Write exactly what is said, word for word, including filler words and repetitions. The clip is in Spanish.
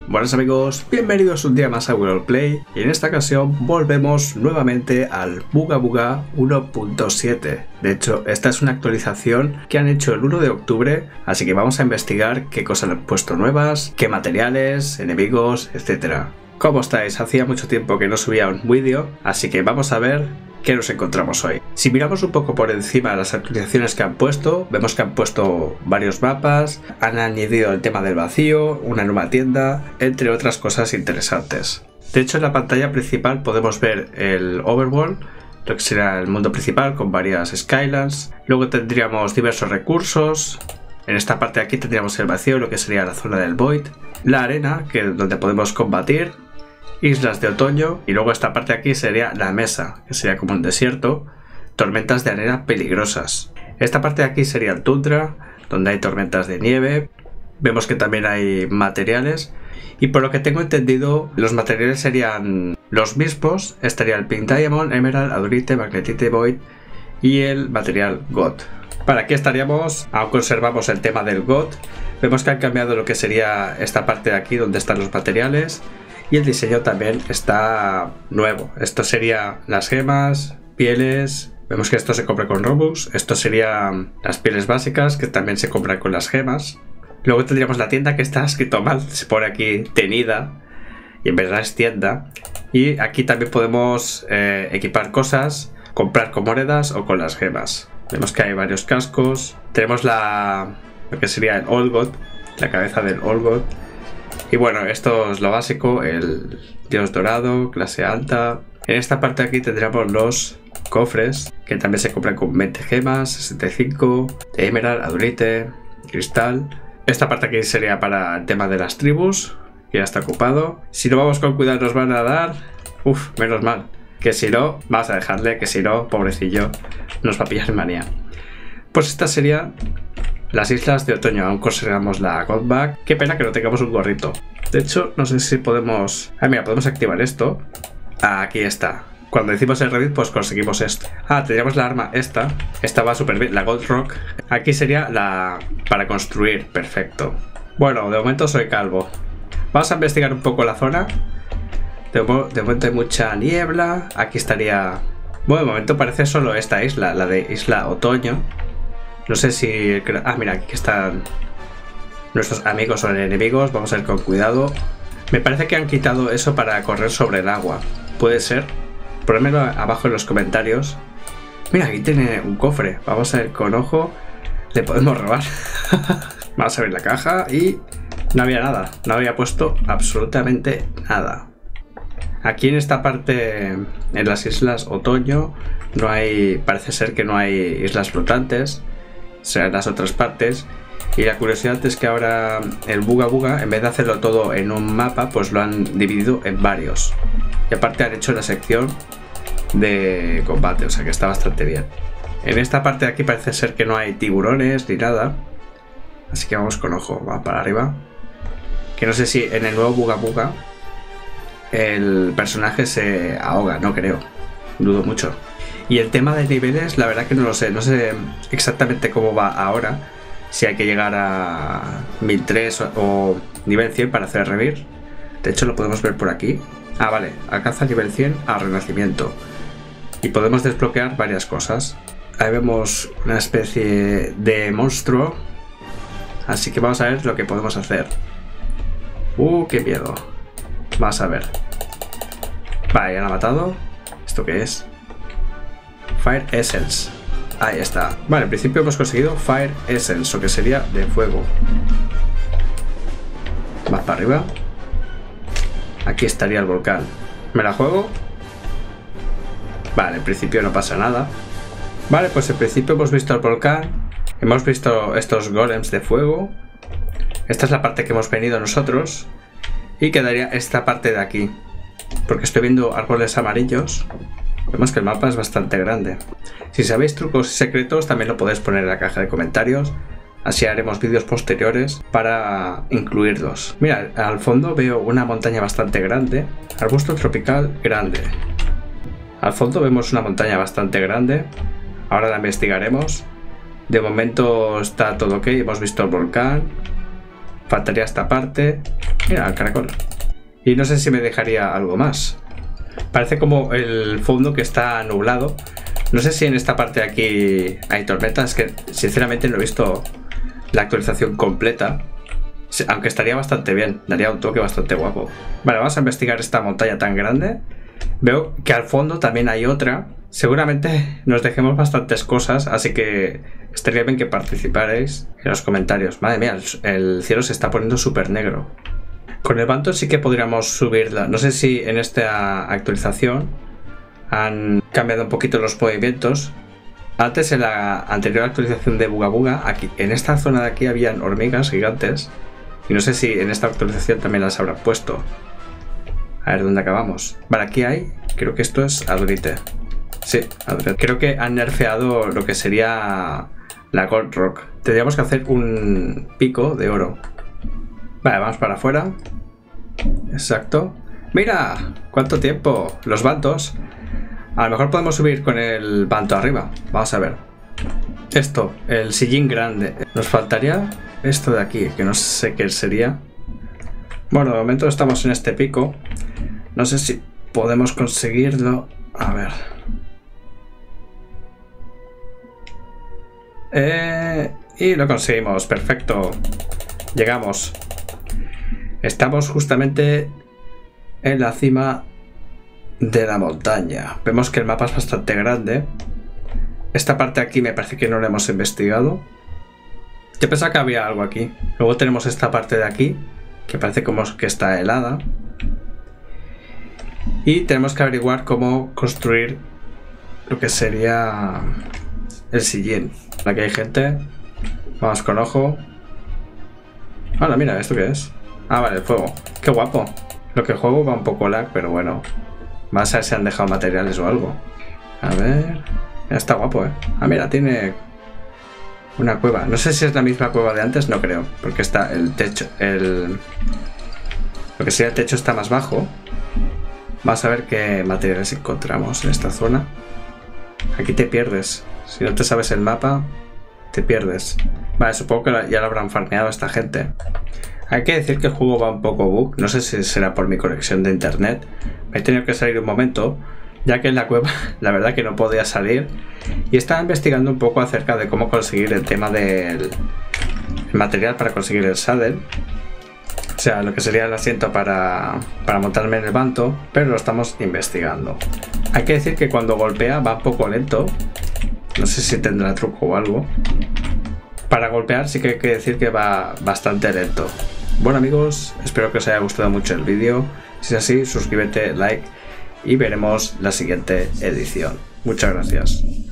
Buenos amigos, bienvenidos un día más a World Play y en esta ocasión volvemos nuevamente al Buga Buga uno punto siete. De hecho, esta es una actualización que han hecho el uno de octubre, así que vamos a investigar qué cosas han puesto nuevas, qué materiales, enemigos, etcétera. ¿Cómo estáis? Hacía mucho tiempo que no subía un vídeo, así que vamos a ver qué nos encontramos hoy. Si miramos un poco por encima de las actualizaciones que han puesto, vemos que han puesto varios mapas, han añadido el tema del vacío, una nueva tienda, entre otras cosas interesantes. De hecho, en la pantalla principal podemos ver el overworld, lo que será el mundo principal con varias skylines. Luego tendríamos diversos recursos. En esta parte de aquí tendríamos el vacío, lo que sería la zona del void, la arena, que es donde podemos combatir, islas de otoño, y luego esta parte de aquí sería la mesa, que sería como un desierto, tormentas de arena peligrosas. Esta parte de aquí sería el tundra, donde hay tormentas de nieve. Vemos que también hay materiales, y por lo que tengo entendido, los materiales serían los mismos. Estaría el Pink Diamond, Emerald, Adurite, Magnetite, Void y el material God. Para aquí estaríamos, aún conservamos el tema del God. Vemos que han cambiado lo que sería esta parte de aquí, donde están los materiales. Y el diseño también está nuevo. Esto sería las gemas, pieles. Vemos que esto se compra con Robux. Esto serían las pieles básicas, que también se compran con las gemas. Luego tendríamos la tienda, que está escrito mal. Se pone aquí tenida y en verdad es tienda. Y aquí también podemos eh, equipar cosas, comprar con monedas o con las gemas. Vemos que hay varios cascos. Tenemos la lo que sería el Old God, la cabeza del Old God. Y bueno, esto es lo básico, el dios dorado, clase alta. En esta parte de aquí tendríamos los cofres, que también se compran con veinte gemas, sesenta y cinco, de emerald, adurite, cristal. Esta parte aquí sería para el tema de las tribus, que ya está ocupado. Si no vamos con cuidado nos van a dar, uff, menos mal. Que si no, vamos a dejarle, que si no, pobrecillo, nos va a pillar en manía. Pues esta sería las islas de otoño. Aún conservamos la Godbag. Qué pena que no tengamos un gorrito. De hecho, no sé si podemos... Ah, mira, podemos activar esto. Ah, aquí está. Cuando decimos el Reddit, pues conseguimos esto. Ah, tendríamos la arma esta. Esta va súper bien, la Gold Rock. Aquí sería la... para construir. Perfecto. Bueno, de momento soy calvo. Vamos a investigar un poco la zona. De, de momento hay mucha niebla. Aquí estaría... Bueno, de momento parece solo esta isla, la de Isla Otoño. No sé si... Ah, mira, aquí están nuestros amigos o enemigos. Vamos a ir con cuidado. Me parece que han quitado eso para correr sobre el agua. Puede ser. Ponedmelo abajo en los comentarios. Mira, aquí tiene un cofre. Vamos a ir con ojo. Le podemos robar. Vamos a abrir la caja y... no había nada. No había puesto absolutamente nada. Aquí en esta parte, en las islas otoño, no hay... parece ser que no hay islas flotantes. Serán las otras partes. Y la curiosidad es que ahora el Buga Buga, en vez de hacerlo todo en un mapa, pues lo han dividido en varios. Y aparte han hecho la sección de combate, o sea que está bastante bien. En esta parte de aquí parece ser que no hay tiburones ni nada. Así que vamos con ojo, va para arriba. Que no sé si en el nuevo Buga Buga el personaje se ahoga, no creo. Dudo mucho. Y el tema de niveles, la verdad que no lo sé. No sé exactamente cómo va ahora. Si hay que llegar a mil tres o, o nivel cien para hacer revivir. De hecho lo podemos ver por aquí. Ah, vale. Alcanza nivel cien a renacimiento. Y podemos desbloquear varias cosas. Ahí vemos una especie de monstruo. Así que vamos a ver lo que podemos hacer. Uh, qué miedo. Vamos a ver. Vale, ya lo ha matado. ¿Esto qué es? Fire Essence. Ahí está. Vale, en principio hemos conseguido Fire Essence, o que sería de fuego. Más para arriba. Aquí estaría el volcán. ¿Me la juego? Vale, en principio no pasa nada. Vale, pues en principio hemos visto el volcán. Hemos visto estos golems de fuego. Esta es la parte que hemos venido nosotros. Y quedaría esta parte de aquí. Porque estoy viendo árboles amarillos. Vemos que el mapa es bastante grande. Si sabéis trucos y secretos también lo podéis poner en la caja de comentarios. Así haremos vídeos posteriores para incluirlos. Mira, al fondo veo una montaña bastante grande. Arbusto tropical grande. Al fondo vemos una montaña bastante grande. Ahora la investigaremos. De momento está todo ok. Hemos visto el volcán. Faltaría esta parte. Mira, el caracol. Y no sé si me dejaría algo más. Parece como el fondo que está nublado. No sé si en esta parte de aquí hay tormentas. Que sinceramente no he visto la actualización completa. Aunque estaría bastante bien. Daría un toque bastante guapo. Vale, vamos a investigar esta montaña tan grande. Veo que al fondo también hay otra. Seguramente nos dejemos bastantes cosas. Así que estaría bien que participarais en los comentarios. Madre mía, el, el cielo se está poniendo súper negro. Con el Banto sí que podríamos subirla. No sé si en esta actualización han cambiado un poquito los movimientos. Antes, en la anterior actualización de Buga Buga, aquí, en esta zona de aquí habían hormigas gigantes. Y no sé si en esta actualización también las habrán puesto. A ver dónde acabamos. Vale, aquí hay, creo que esto es Adurite. Sí, Adurite. Creo que han nerfeado lo que sería la Gold Rock. Tendríamos que hacer un pico de oro. Vale, vamos para afuera. Exacto. ¡Mira! ¿Cuánto tiempo? Los bantos. A lo mejor podemos subir con el banto arriba. Vamos a ver. Esto, el sillín grande. Nos faltaría esto de aquí, que no sé qué sería. Bueno, de momento estamos en este pico. No sé si podemos conseguirlo. A ver. Eh, y lo conseguimos. Perfecto. Llegamos. Estamos justamente en la cima de la montaña. Vemos que el mapa es bastante grande. Esta parte de aquí me parece que no la hemos investigado. Yo pensaba que había algo aquí. Luego tenemos esta parte de aquí, que parece como que está helada. Y tenemos que averiguar cómo construir lo que sería el sillín. Aquí hay gente. Vamos con ojo. Hola, mira, ¿esto qué es? Ah, vale, el fuego. Qué guapo. Lo que juego va un poco lag, pero bueno. Más a ver si han dejado materiales o algo. A ver... Está guapo, ¿eh? Ah, mira, tiene una cueva. No sé si es la misma cueva de antes, no creo. Porque está el techo... el Lo que sería el techo está más bajo. Vamos a ver qué materiales encontramos en esta zona. Aquí te pierdes. Si no te sabes el mapa, te pierdes. Vale, supongo que ya lo habrán farmeado esta gente. Hay que decir que el juego va un poco bug. No sé si será por mi conexión de internet. Me he tenido que salir un momento, ya que en la cueva la verdad que no podía salir. Y estaba investigando un poco acerca de cómo conseguir el tema del el material para conseguir el saddle. O sea, lo que sería el asiento para, para montarme en el banto. Pero lo estamos investigando. Hay que decir que cuando golpea va un poco lento. No sé si tendrá truco o algo. Para golpear sí que hay que decir que va bastante lento. Bueno amigos, espero que os haya gustado mucho el vídeo. Si es así, suscríbete, like y veremos la siguiente edición. Muchas gracias.